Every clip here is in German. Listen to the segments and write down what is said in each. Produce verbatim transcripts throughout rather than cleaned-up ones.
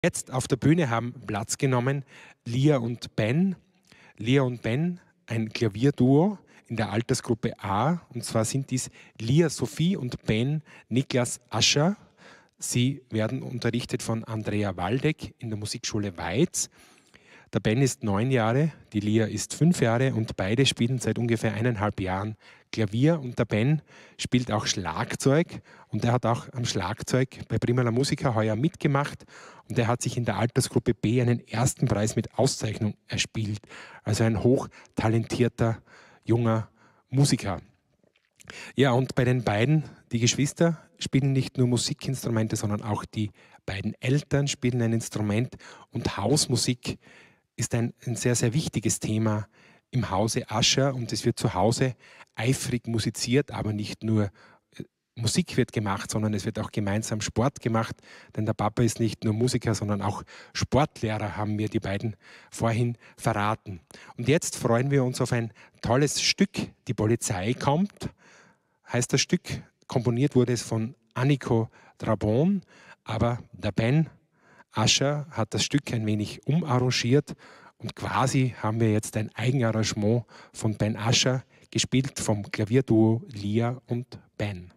Jetzt auf der Bühne haben Platz genommen Lia und Ben. Lia und Ben, ein Klavierduo in der Altersgruppe A. Und zwar sind dies Lia Sophie und Ben Niklas Ascher. Sie werden unterrichtet von Andrea Waldeck in der Musikschule Weiz. Der Ben ist neun Jahre, die Lia ist fünf Jahre und beide spielen seit ungefähr eineinhalb Jahren Klavier. Und der Ben spielt auch Schlagzeug und er hat auch am Schlagzeug bei Prima la Musica heuer mitgemacht und er hat sich in der Altersgruppe B einen ersten Preis mit Auszeichnung erspielt. Also ein hochtalentierter junger Musiker. Ja, und bei den beiden, die Geschwister, spielen nicht nur Musikinstrumente, sondern auch die beiden Eltern spielen ein Instrument und Hausmusik ist ein, ein sehr, sehr wichtiges Thema im Hause Ascher und es wird zu Hause eifrig musiziert, aber nicht nur äh, Musik wird gemacht, sondern es wird auch gemeinsam Sport gemacht, denn der Papa ist nicht nur Musiker, sondern auch Sportlehrer, haben mir die beiden vorhin verraten. Und jetzt freuen wir uns auf ein tolles Stück, Die Polizei kommt, heißt das Stück, komponiert wurde es von Anniko Drabon, aber der Ben Ascher hat das Stück ein wenig umarrangiert und quasi haben wir jetzt ein Eigenarrangement von Ben Ascher, gespielt vom Klavierduo Lia und Ben.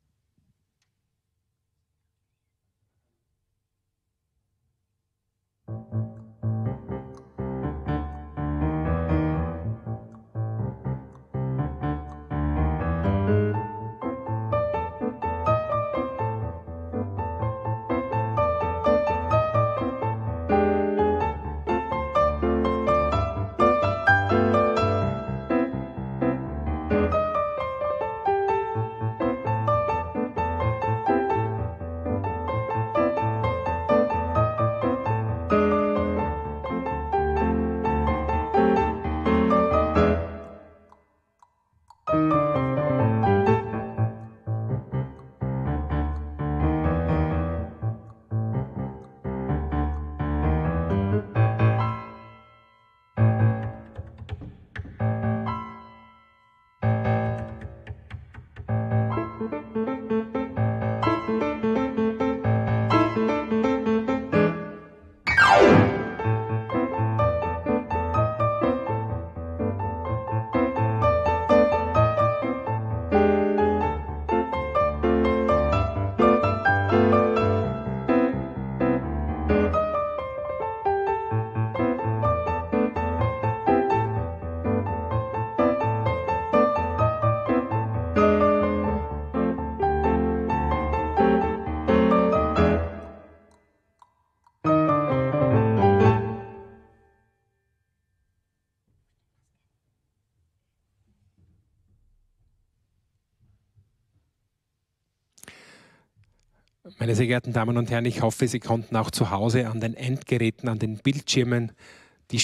Meine sehr geehrten Damen und Herren, ich hoffe, Sie konnten auch zu Hause an den Endgeräten, an den Bildschirmen die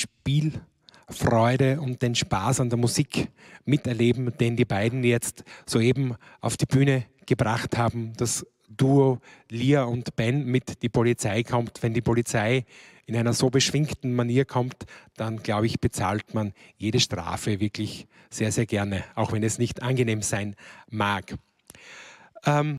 Spielfreude und den Spaß an der Musik miterleben, den die beiden jetzt soeben auf die Bühne gebracht haben. Das Duo Lia und Ben mit Die Polizei kommt. Wenn die Polizei in einer so beschwingten Manier kommt, dann, glaube ich, bezahlt man jede Strafe wirklich sehr, sehr gerne, auch wenn es nicht angenehm sein mag. Ähm